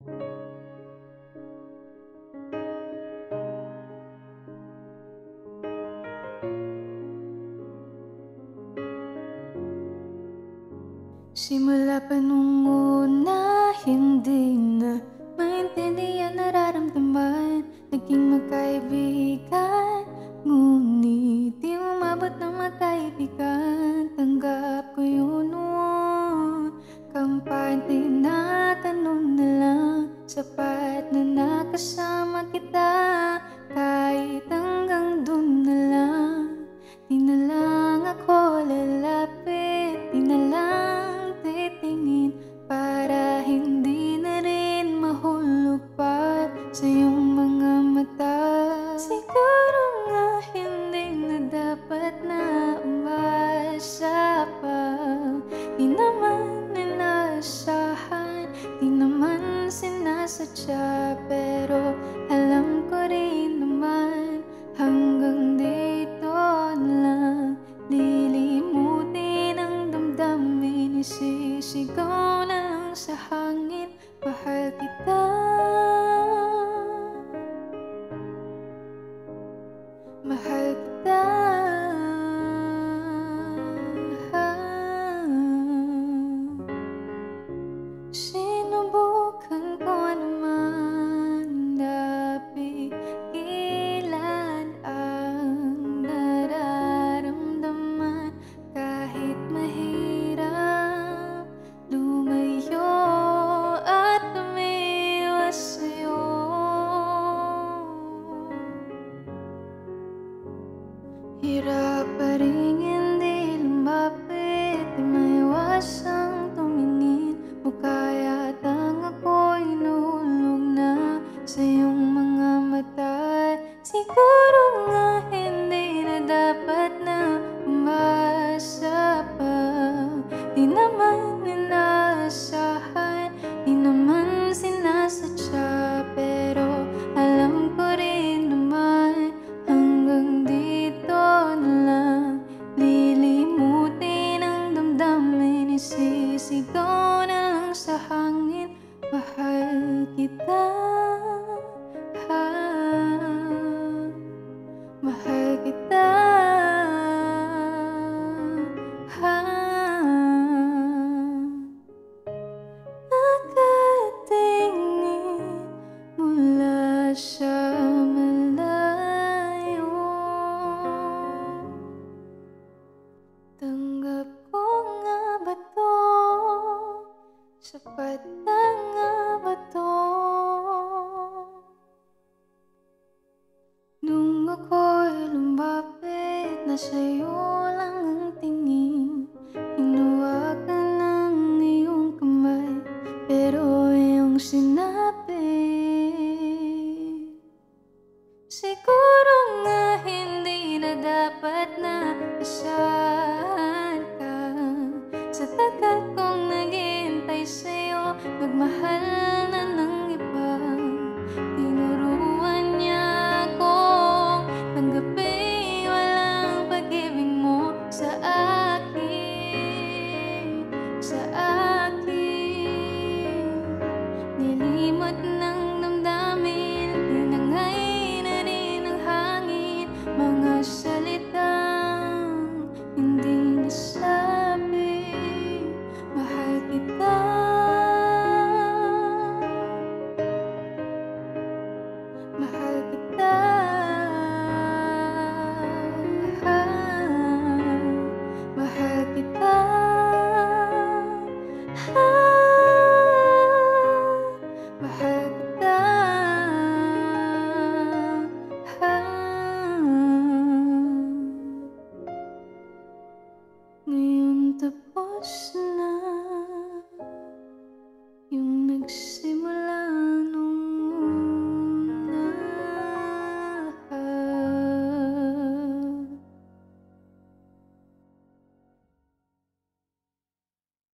Simula pa nung una, hindi na maintindihan, nararamdaman. Naging magkaibigan, ngunit di umabot ng magkaibigan. Tanggap ko yun noon, kampante na tanong na lang. Sapat na nakasama kita, kahit hanggang dun na lang. Di na lang ako lalapit, di na lang titingin, para hindi na rin mahulog pa sa iyong mga mata. Siguro nga hindi na dapat na umasa pa. Di naman inaasahan, di naman sinasadya, pero alam ko rin naman hanggang dito na lang. Lilimutin ang damdamin, isisigaw na lang sa hangin, mahal kita. Mahal kita. Sinubukan ko naman napigilan ang nararamdaman, kahit mahirap lumayo at umiwas sa'yo. Hirap pa rin hindi lumapit, di maiwasang tumingin mo, kaya tang ako'y nahulog na sa iyong mga mata. Siguro nga hindi na dapat na umasa pa. Di naman inaasahan, di naman sinasadya, pero alam ko rin naman hanggang dito na lang. Lilimutin ang damdamin, isisigaw na lang sa hangin, mahal kita. Mahal kita. Nakatingin mula sa malayo, tanggap ko nga ba to? Sapat na nga ba to? Nung ako'y lumapit na sa'yo lang ang tingin, hinawakan ng iyong kamay, pero iyong sinabi, siguro nga hindi na dapat na asahan ka. Sa tagal kong naghihintay sa'yo, magmahal na ng iba. Tinuruan niya akong tanggapin walang pag-ibig mo sa akin, sa akin. Nilimot ng damdamin, tinangay na rin ang hangin, mga salitang hindi nasabi. Mahal kita. Mahal kita. Mahal kita. Mahal kita. Ngayon tapos